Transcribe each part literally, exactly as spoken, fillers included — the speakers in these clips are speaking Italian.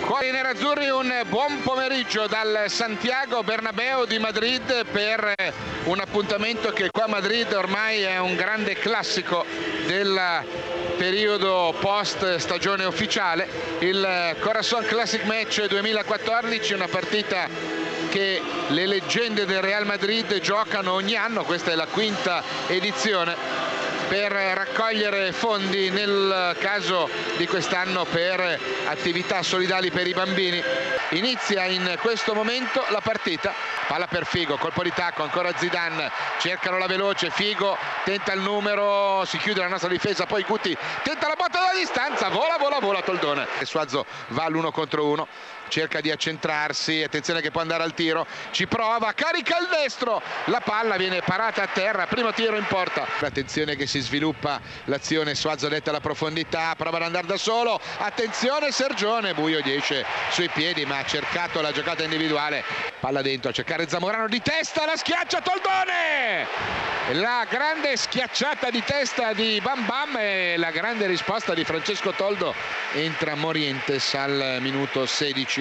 Cuori nerazzurri, un buon pomeriggio dal Santiago Bernabéu di Madrid per un appuntamento che qua a Madrid ormai è un grande classico del periodo post stagione ufficiale, il Corazon Classic Match duemilaquattordici, una partita che le leggende del Real Madrid giocano ogni anno. Questa è la quinta edizione, per raccogliere fondi, nel caso di quest'anno per attività solidali per i bambini. Inizia in questo momento la partita, palla per Figo, colpo di tacco, ancora Zidane, cercano la veloce, Figo tenta il numero, si chiude la nostra difesa, poi Guti tenta la botta dalla distanza, vola vola vola Toldone, e Suazo va all'uno contro uno, cerca di accentrarsi, attenzione che può andare al tiro, ci prova, carica il destro, la palla viene parata a terra, primo tiro in porta. Attenzione che si sviluppa l'azione, Suazo detta la profondità, prova ad andare da solo, attenzione Sergione, Buio gli esce sui piedi ma ha cercato la giocata individuale, palla dentro a cercare Zamorano di testa, la schiaccia Toldone, la grande schiacciata di testa di Bam Bam e la grande risposta di Francesco Toldo. Entra Morientes al minuto sedici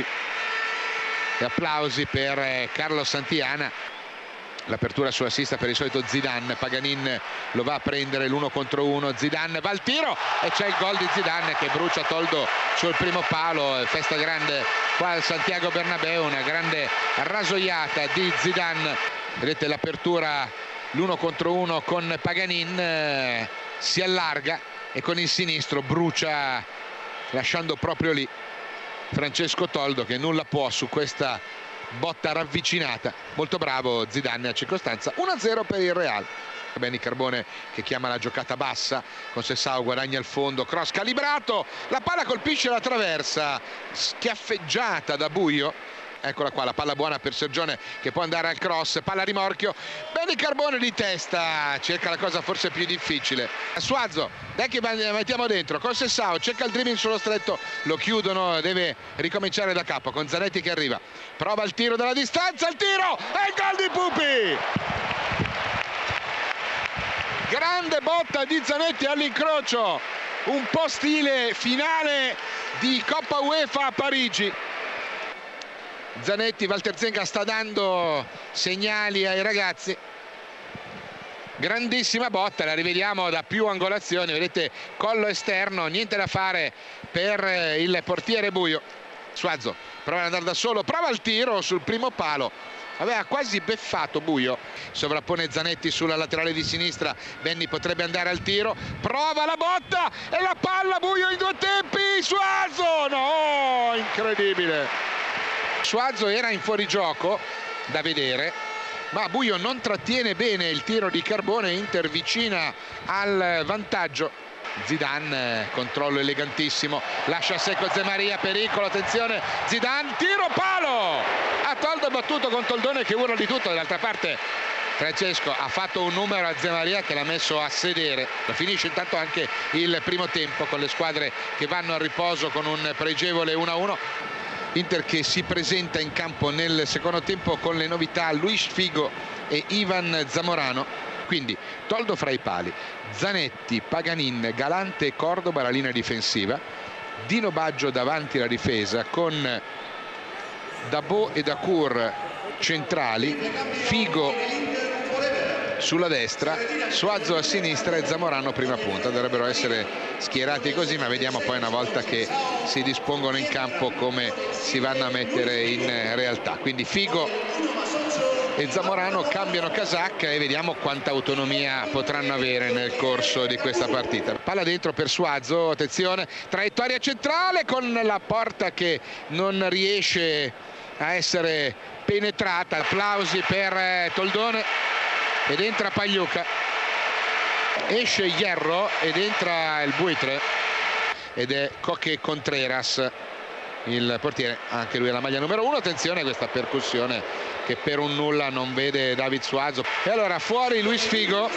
e applausi per Carlo Santillana. L'apertura sulla sinistra per il solito Zidane, Paganin lo va a prendere l'uno contro uno, Zidane va al tiro e c'è il gol di Zidane che brucia Toldo sul primo palo. Festa grande qua al Santiago Bernabéu, una grande rasoiata di Zidane. Vedete l'apertura, l'uno contro uno con Paganin, eh, si allarga e con il sinistro brucia, lasciando proprio lì Francesco Toldo che nulla può su questa botta ravvicinata. Molto bravo Zidane a circostanza. uno a zero per il Real. Benny Carbone che chiama la giocata bassa, con Sessao guadagna il fondo, cross calibrato, la palla colpisce la traversa, schiaffeggiata da Buio. Eccola qua la palla buona per Sergione che può andare al cross, palla a rimorchio, Benny Carbone di testa, cerca la cosa forse più difficile. Suazo, dai che mettiamo dentro, con Sessao, cerca il dribbling sullo stretto, lo chiudono, deve ricominciare da capo con Zanetti che arriva, prova il tiro dalla distanza, il tiro e il gol di Pupi! Grande botta di Zanetti all'incrocio, un po' stile finale di Coppa UEFA a Parigi. Zanetti, Walter Zenga sta dando segnali ai ragazzi, grandissima botta, la rivediamo da più angolazioni, vedete collo esterno, niente da fare per il portiere Buio. Suazo prova ad andare da solo, prova il tiro sul primo palo, aveva quasi beffato Buio, sovrappone Zanetti sulla laterale di sinistra, Benny potrebbe andare al tiro, prova la botta e la palla, Buio in due tempi, Suazo, no, incredibile. Suazo era in fuorigioco da vedere, ma Buio non trattiene bene il tiro di Carbone, Inter vicina al vantaggio. Zidane, controllo elegantissimo, lascia a secco Zemaria, pericolo, attenzione, Zidane, tiro palo! A Toldo battuto con Toldone che urla di tutto, dall'altra parte Francesco ha fatto un numero a Zemaria che l'ha messo a sedere. Finisce intanto anche il primo tempo con le squadre che vanno a riposo con un pregevole uno a uno. Inter che si presenta in campo nel secondo tempo con le novità Luis Figo e Ivan Zamorano, quindi Toldo fra i pali, Zanetti, Paganin, Galante e Cordoba la linea difensiva, Dino Baggio davanti la difesa con Dabo e Dacour centrali, Figo sulla destra, Suazo a sinistra e Zamorano prima punta. Dovrebbero essere schierati così, ma vediamo poi una volta che si dispongono in campo come si vanno a mettere in realtà. Quindi Figo e Zamorano cambiano casacca e vediamo quanta autonomia potranno avere nel corso di questa partita. Palla dentro per Suazo, attenzione, traiettoria centrale con la porta che non riesce a essere penetrata. Applausi per Toldone ed entra Pagliuca, esce Hierro ed entra il Buitre ed è Coque Contreras il portiere, anche lui è la maglia numero uno. Attenzione a questa percussione che per un nulla non vede David Suazo. E allora fuori Luis Figo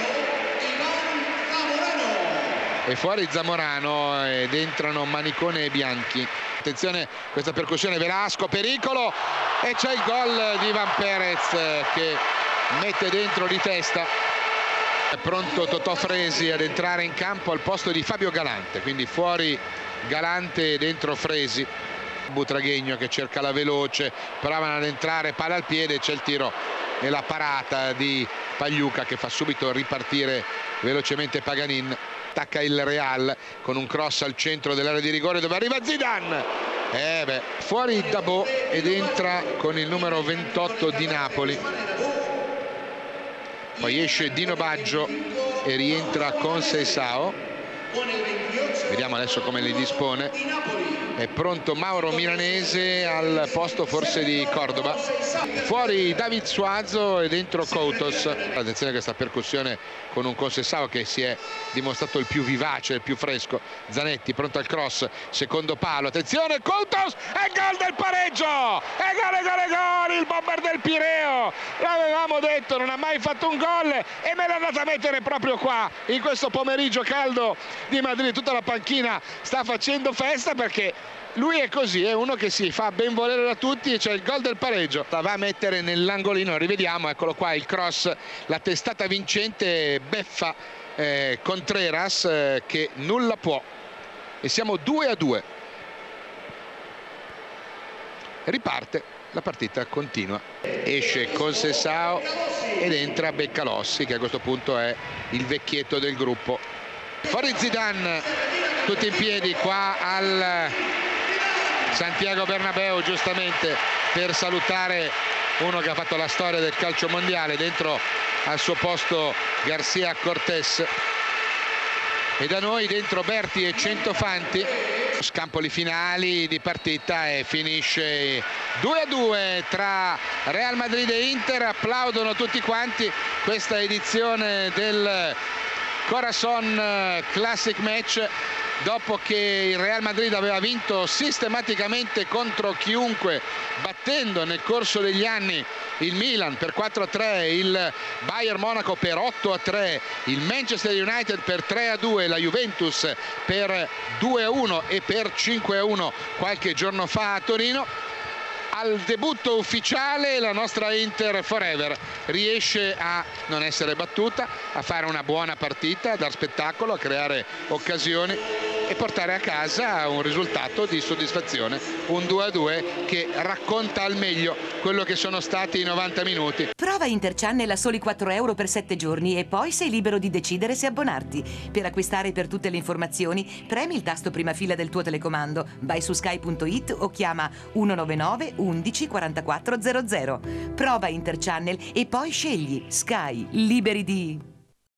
e fuori Zamorano ed entrano Manicone e Bianchi. Attenzione questa percussione, Velasco, pericolo e c'è il gol di Ivan Perez che mette dentro di testa. È pronto Totò Fresi ad entrare in campo al posto di Fabio Galante, quindi fuori Galante e dentro Fresi. Butragueño che cerca la veloce, provano ad entrare, palla al piede, c'è il tiro e la parata di Pagliuca che fa subito ripartire velocemente Paganin. Attacca il Real con un cross al centro dell'area di rigore dove arriva Zidane. Eh beh, fuori Dabo ed entra con il numero ventotto di Napoli. Poi esce Dino Baggio e rientra Conceição. Vediamo adesso come li dispone. È pronto Mauro Milanese al posto forse di Cordoba. Fuori David Suazo e dentro Coutos. Attenzione a questa percussione con un Conceição che si è dimostrato il più vivace, il più fresco. Zanetti pronto al cross, secondo palo, attenzione, Coutos, è gol del pareggio! È gol, è gol, è gol! Il bomber del Pireo! L'avevamo detto, non ha mai fatto un gol e me l'ha andata a mettere proprio qua, in questo pomeriggio caldo di Madrid. Tutta la panchina sta facendo festa perché lui è così, è uno che si fa ben volere da tutti e c'è il gol del pareggio. La va a mettere nell'angolino, rivediamo, eccolo qua il cross, la testata vincente, beffa eh, Contreras eh, che nulla può. E siamo due a due. Riparte, la partita continua. Esce Conceição ed entra Beccalossi che a questo punto è il vecchietto del gruppo. Fuori Zidane, tutti in piedi qua al Santiago Bernabéu giustamente per salutare uno che ha fatto la storia del calcio mondiale. Dentro al suo posto Garcia Cortés e da noi dentro Berti e Centofanti. Scampoli finali di partita e finisce due a due tra Real Madrid e Inter. Applaudono tutti quanti questa edizione del Corazon Classic Match dopo che il Real Madrid aveva vinto sistematicamente contro chiunque, battendo nel corso degli anni il Milan per quattro a tre, il Bayern Monaco per otto a tre, il Manchester United per tre a due, la Juventus per due a uno e per cinque a uno qualche giorno fa a Torino. Al debutto ufficiale la nostra Inter Forever riesce a non essere battuta, a fare una buona partita, a dar spettacolo, a creare occasioni e portare a casa un risultato di soddisfazione, un due a due che racconta al meglio quello che sono stati i novanta minuti. Prova Interchannel a soli quattro euro per sette giorni e poi sei libero di decidere se abbonarti. Per acquistare per tutte le informazioni premi il tasto prima fila del tuo telecomando, vai su sky punto it o chiama uno nove nove undici quarantaquattro zero zero. Prova Interchannel e poi scegli Sky, liberi di...